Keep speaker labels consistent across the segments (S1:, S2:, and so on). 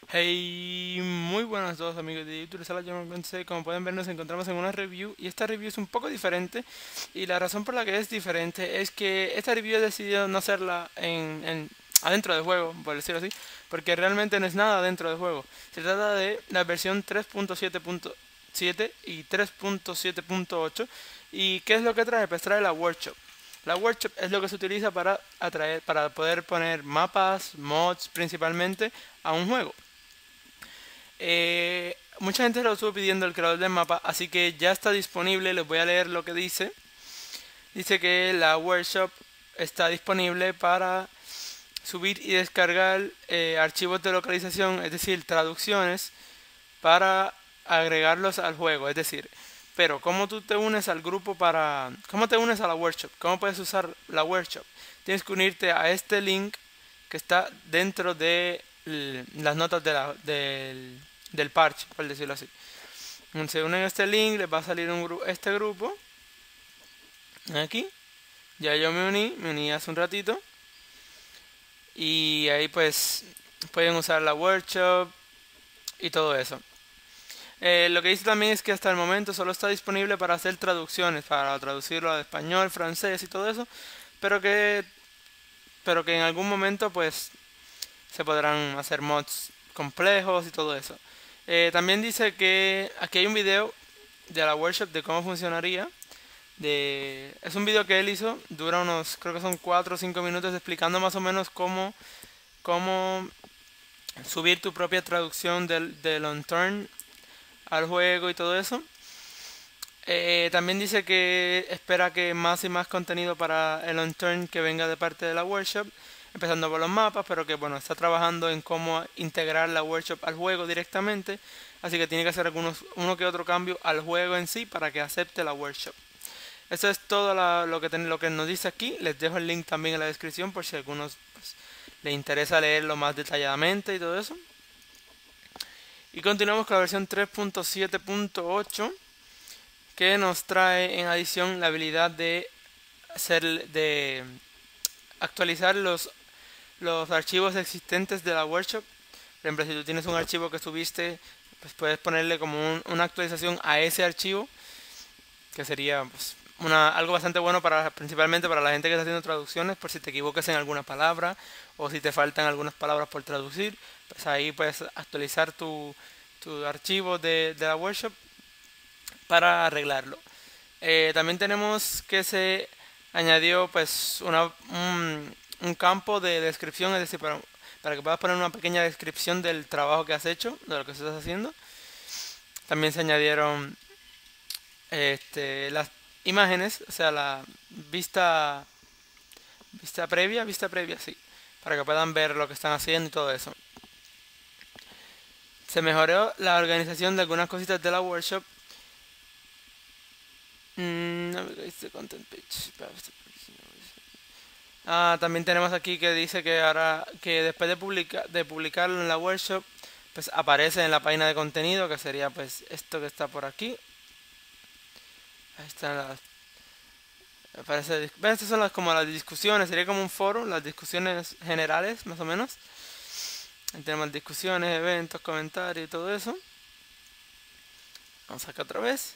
S1: Hey, muy buenas a todos amigos de YouTube, como pueden ver nos encontramos en una review y esta review es un poco diferente y la razón por la que es diferente es que esta review he decidido no hacerla adentro del juego, por decirlo así, porque realmente no es nada dentro del juego. Se trata de la versión 3.7.7 y 3.7.8 y ¿qué es lo que trae? Pues trae la workshop. La workshop es lo que se utiliza para poder poner mapas, mods principalmente a un juego. Mucha gente lo estuvo pidiendo el creador del mapa, así que ya está disponible. Les voy a leer lo que dice. Dice que la workshop está disponible para subir y descargar archivos de localización, es decir, traducciones, para agregarlos al juego. Es decir, pero ¿cómo tú te unes al grupo ¿Cómo te unes a la workshop? ¿Cómo puedes usar la workshop? Tienes que unirte a este link que está dentro de las notas del parche, por decirlo así. Se unen a este link, les va a salir este grupo. Aquí. Ya yo me uní hace un ratito. Y ahí pues pueden usar la workshop y todo eso. Lo que dice también es que hasta el momento solo está disponible para hacer traducciones, para traducirlo al español, francés y todo eso, pero que, pero que en algún momento pues se podrán hacer mods complejos y todo eso. También dice que aquí hay un video de la workshop de cómo funcionaría. Es un video que él hizo, dura unos, creo que son 4 o 5 minutos explicando más o menos cómo subir tu propia traducción del on-turn al juego y todo eso. También dice que espera que más y más contenido para el on-turn que venga de parte de la workshop, empezando por los mapas, pero que bueno, está trabajando en cómo integrar la workshop al juego directamente, así que tiene que hacer uno que otro cambio al juego en sí para que acepte la workshop. Eso es todo lo que nos dice aquí. Les dejo el link también en la descripción por si a algunos pues, les interesa leerlo más detalladamente y todo eso. Y continuamos con la versión 3.7.8 que nos trae en adición la habilidad de actualizar los archivos existentes de la workshop. Por ejemplo, si tú tienes un archivo que subiste, pues puedes ponerle como una actualización a ese archivo, que sería pues, algo bastante bueno principalmente para la gente que está haciendo traducciones, por si te equivocas en alguna palabra o si te faltan algunas palabras por traducir, pues ahí puedes actualizar tu archivo de la workshop para arreglarlo. También tenemos que se añadió pues un campo de descripción, es decir, para que puedas poner una pequeña descripción del trabajo que has hecho, de lo que estás haciendo. También se añadieron las imágenes, o sea, la vista previa, sí, para que puedan ver lo que están haciendo y todo eso. Se mejoró la organización de algunas cositas de la workshop. También tenemos aquí que dice que ahora que después de publicarlo en la workshop, pues aparece en la página de contenido, que sería pues esto que está por aquí. Ahí están estas son como las discusiones, sería como un foro, las discusiones generales, más o menos. Ahí tenemos discusiones, eventos, comentarios y todo eso. Vamos acá otra vez.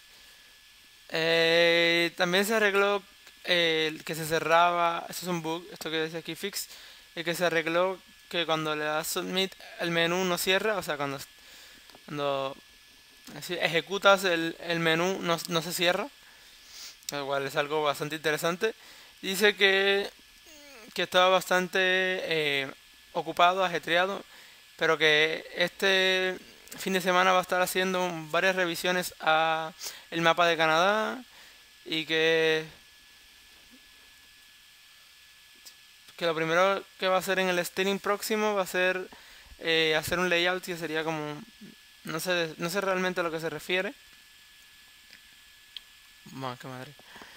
S1: También se arregló el que se cerraba, eso es un bug, esto que dice aquí fix, el que se arregló que cuando le das submit el menú no cierra, o sea, cuando ejecutas el menú no se cierra, lo cual es algo bastante interesante. Dice que estaba bastante ocupado, ajetreado, pero que este fin de semana va a estar haciendo varias revisiones a el mapa de Canadá y que lo primero que va a hacer en el streaming próximo va a ser hacer un layout que sería como no sé realmente a lo que se refiere. Qué madre.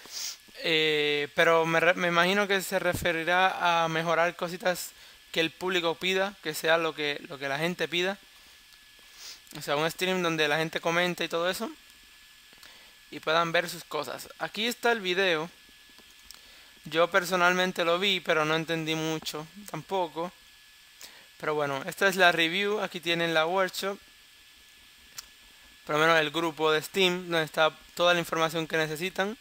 S1: Pero me imagino que se referirá a mejorar cositas que el público pida, que sea lo que la gente pida. O sea, un stream donde la gente comente y todo eso. Y puedan ver sus cosas. Aquí está el video. Yo personalmente lo vi, pero no entendí mucho tampoco. Pero bueno, esta es la review. Aquí tienen la workshop, por lo menos el grupo de Steam, donde está toda la información que necesitan.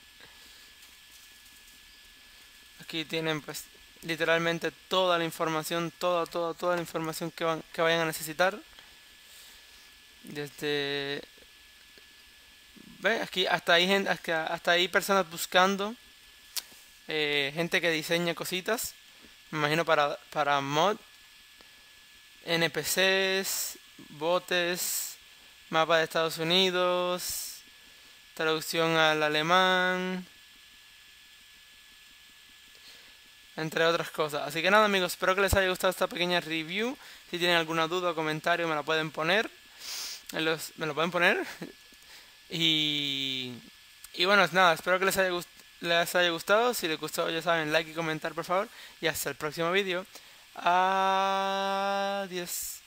S1: Aquí tienen pues literalmente toda la información, toda la información que vayan a necesitar. Desde... ¿Ve? Aquí hasta hay gente, hasta hay personas buscando, gente que diseña cositas. Me imagino para mod, NPCs, botes, mapa de Estados Unidos, traducción al alemán, entre otras cosas. Así que nada, amigos, espero que les haya gustado esta pequeña review. Si tienen alguna duda o comentario me la pueden poner. Me lo pueden poner. Y, y bueno, nada, espero que les haya gustado. Si les gustó, ya saben, like y comentar por favor. Y hasta el próximo vídeo. Adiós.